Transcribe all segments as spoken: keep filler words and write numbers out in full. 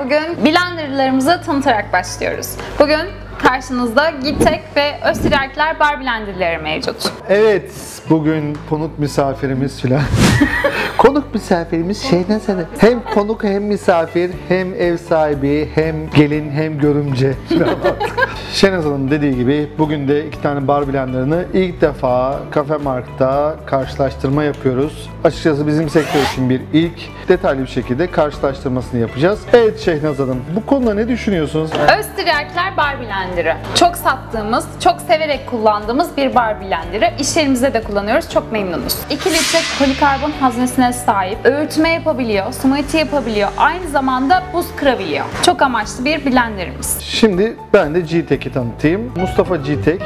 Bugün blenderlarımızı tanıtarak başlıyoruz. Bugün karşınızda Gitek ve Österreichler bar blenderları mevcut. Evet, bugün konuk misafirimiz filan. Konuk misafirimiz şey nasıl? Hem konuk hem misafir, hem ev sahibi, hem gelin, hem görümce filan. Şenaz Hanım dediği gibi bugün de iki tane bar blenderını ilk defa Cafe Markt'ta karşılaştırma yapıyoruz. Açıkçası bizim sektör için bir ilk, detaylı bir şekilde karşılaştırmasını yapacağız. Evet Şehnaz Hanım, bu konuda ne düşünüyorsunuz? Österreichler bar blenderı. Çok sattığımız, çok severek kullandığımız bir bar blenderı. İş yerimizde de kullanıyoruz, çok memnunuz. iki litre polikarbon haznesine sahip, öğütme yapabiliyor, smoothie yapabiliyor, aynı zamanda buz kırabiliyor. Çok amaçlı bir blenderimiz. Şimdi ben de Gitek'i tanıtayım. Mustafa Gitek.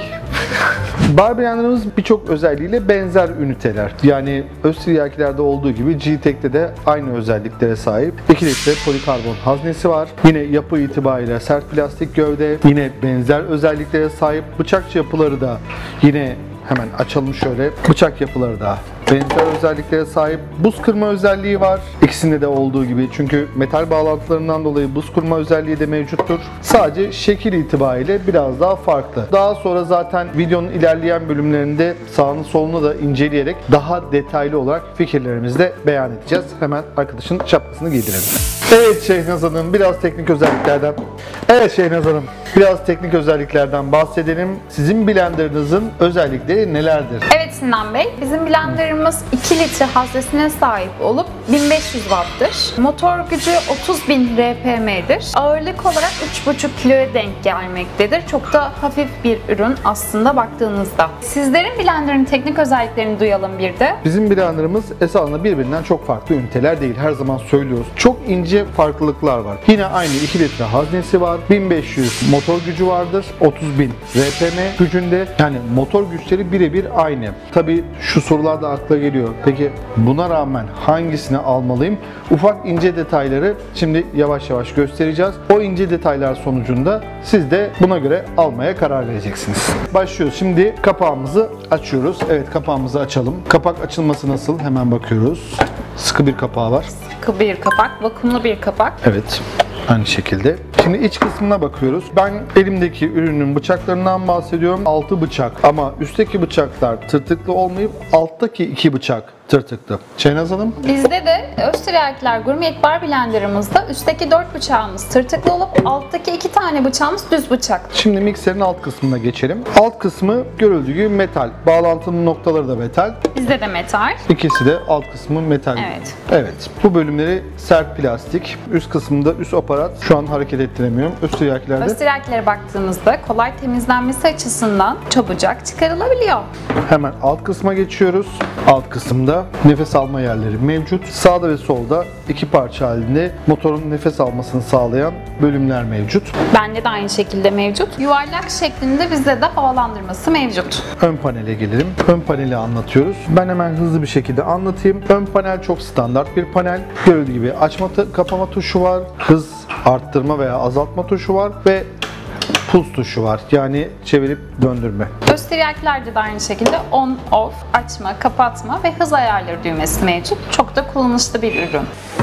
Bar blenderımız birçok özelliğiyle benzer üniteler. Yani Österreich'lerde olduğu gibi Gitek'te de aynı özelliklere sahip. iki litre polikarbon haznesi var. Yine yapı itibariyle sert plastik gövde. Yine benzer özelliklere sahip. Bıçakçı yapıları da yine hemen açalım şöyle. Bıçak yapıları da benzer özelliklere sahip. Buz kırma özelliği var. İkisinde de olduğu gibi. Çünkü metal bağlantılarından dolayı buz kırma özelliği de mevcuttur. Sadece şekil itibariyle biraz daha farklı. Daha sonra zaten videonun ilerleyen bölümlerinde sağını solunu da inceleyerek daha detaylı olarak fikirlerimizi de beyan edeceğiz. Hemen arkadaşın şapkasını giydirelim. Evet Şehnaz Hanım, biraz teknik özelliklerden Evet Şehnaz Hanım, biraz teknik özelliklerden bahsedelim. Sizin blenderınızın özellikleri nelerdir? Evet Sinan Bey, bizim blenderımız iki litre haznesine sahip olup bin beş yüz watt'tır. Motor gücü otuz bin R P M'dir. Ağırlık olarak üç buçuk kiloya denk gelmektedir. Çok da hafif bir ürün aslında baktığınızda. Sizlerin blenderın teknik özelliklerini duyalım bir de. Bizim blenderımız esasında birbirinden çok farklı üniteler değil. Her zaman söylüyoruz. Çok ince farklılıklar var. Yine aynı iki litre haznesi var. bin beş yüz motor gücü vardır. otuz bin R P M gücünde. Yani motor güçleri birebir aynı. Tabii şu sorular da akla geliyor. Peki buna rağmen hangisini almalıyım? Ufak ince detayları şimdi yavaş yavaş göstereceğiz. O ince detaylar sonucunda siz de buna göre almaya karar vereceksiniz. Başlıyoruz. Şimdi kapağımızı açıyoruz. Evet, kapağımızı açalım. Kapak açılması nasıl? Hemen bakıyoruz. Sıkı bir kapağı var. Sıkı bir kapak, vakumlu bir kapak. Evet. Aynı şekilde. Şimdi iç kısmına bakıyoruz. Ben elimdeki ürünün bıçaklarından bahsediyorum. Altı bıçak ama üstteki bıçaklar tırtıklı olmayıp alttaki iki bıçak tırtıklı. Şehnaz Hanım? Bizde de Österreichler Gourmet bar blenderımızda üstteki dört bıçağımız tırtıklı olup alttaki iki tane bıçağımız düz bıçak. Şimdi mikserin alt kısmına geçelim. Alt kısmı görüldüğü gibi metal. Bağlantının noktaları da metal. Bizde de metal. İkisi de alt kısmı metal. Evet. Evet. Bu bölümleri sert plastik. Üst kısmında üst aparat. Şu an hareket ettiremiyorum. Österreich'lerde. Österreich'lere baktığımızda kolay temizlenmesi açısından çabucak çıkarılabiliyor. Hemen alt kısma geçiyoruz. Alt kısımda nefes alma yerleri mevcut. Sağda ve solda iki parça halinde motorun nefes almasını sağlayan bölümler mevcut. Bende de aynı şekilde mevcut. Yuvarlak şeklinde bizde de havalandırması mevcut. Ön panele gelelim. Ön paneli anlatıyoruz. Ben hemen hızlı bir şekilde anlatayım. Ön panel çok standart bir panel. Gördüğü gibi açma kapama tuşu var. Hız arttırma veya azaltma tuşu var ve pulse tuşu var. Yani çevirip döndürme. Österreich'lerde de aynı şekilde on, off, açma, kapatma ve hız ayarları düğmesi mevcut. Çok da kullanışlı bir ürün.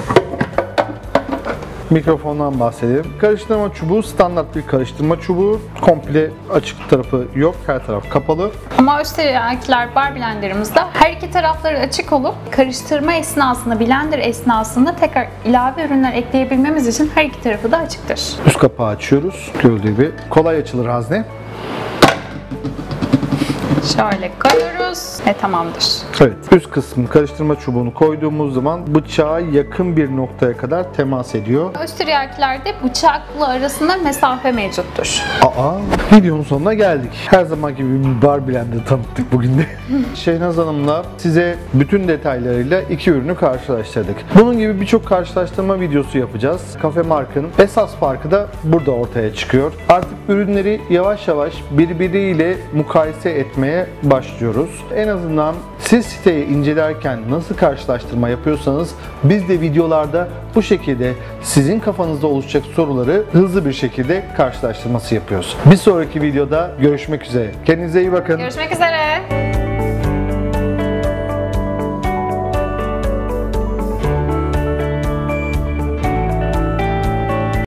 Mikrofondan bahsedelim. Karıştırma çubuğu standart bir karıştırma çubuğu. Komple açık tarafı yok. Her taraf kapalı. Ama Österreichler bar blenderımızda her iki tarafları açık olup karıştırma esnasında, blender esnasında tekrar ilave ürünler ekleyebilmemiz için her iki tarafı da açıktır. Üst kapağı açıyoruz. Gördüğü gibi kolay açılır hazne. Şöyle koyuyoruz ve tamamdır. Evet, üst kısmın karıştırma çubuğunu koyduğumuz zaman bıçağa yakın bir noktaya kadar temas ediyor. Österreich'lerde bıçakla arasında mesafe mevcuttur. Aa, videonun sonuna geldik. Her zaman gibi bir bar blender tanıttık bugün de. Şehnaz Hanım'la size bütün detaylarıyla iki ürünü karşılaştırdık. Bunun gibi birçok karşılaştırma videosu yapacağız. Cafe Markt'ın esas farkı da burada ortaya çıkıyor. Artık ürünleri yavaş yavaş birbiriyle mukayese etmeye başlıyoruz. En azından siz siteyi incelerken nasıl karşılaştırma yapıyorsanız biz de videolarda bu şekilde sizin kafanızda oluşacak soruları hızlı bir şekilde karşılaştırması yapıyoruz. Bir sonraki videoda görüşmek üzere. Kendinize iyi bakın. Görüşmek üzere.